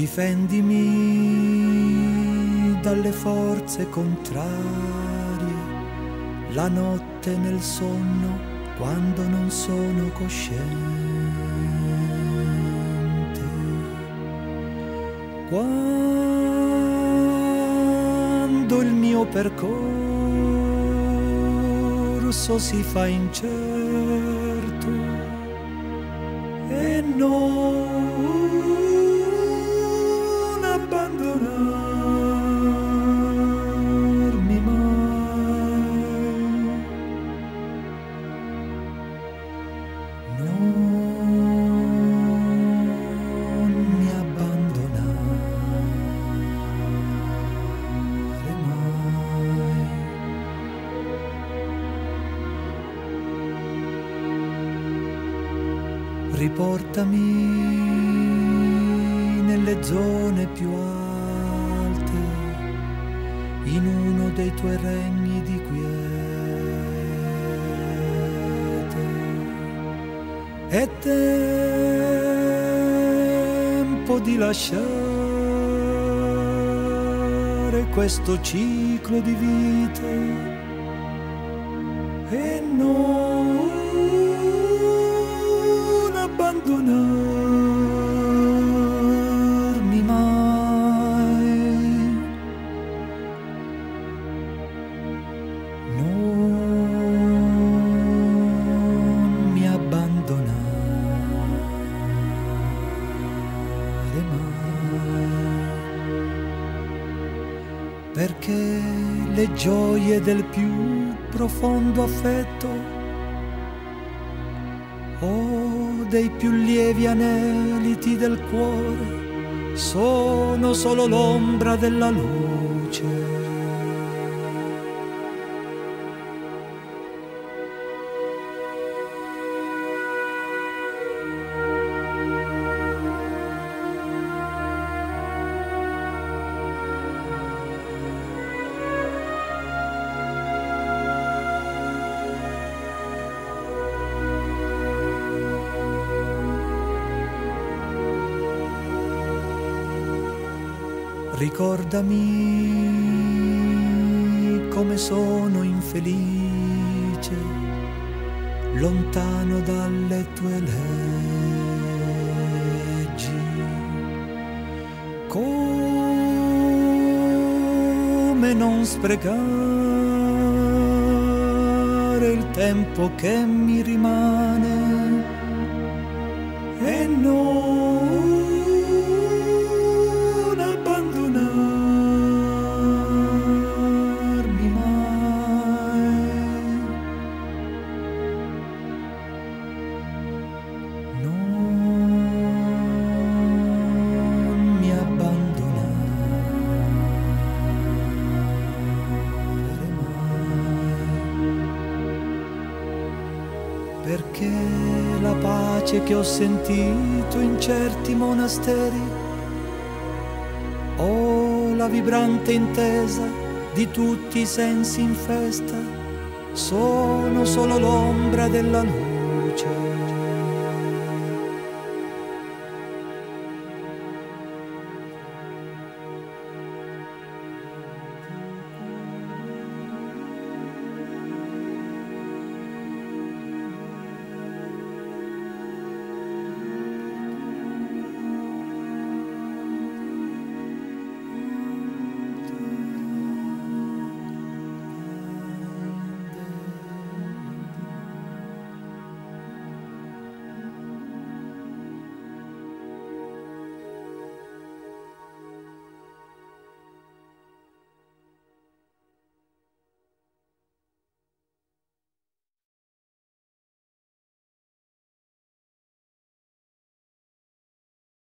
Difendimi dalle forze contrarie, la notte nel sonno quando non sono cosciente, quando il mio percorso si fa incerto e non abbandonarmi mai, non mi abbandonare mai. Riportami nelle zone più alte, in uno dei tuoi regni di quiete. È tempo di lasciare questo ciclo di vite e non abbandonarmi mai, non mi abbandonare mai, perché le gioie del più profondo affetto o dei più lievi aneliti del cuore sono solo l'ombra della luce. Ricordami come sono infelice, lontano dalle tue leggi, come non sprecare il tempo che mi rimane e non perché la pace che ho sentito in certi monasteri o la vibrante intesa di tutti i sensi in festa sono solo l'ombra della luce.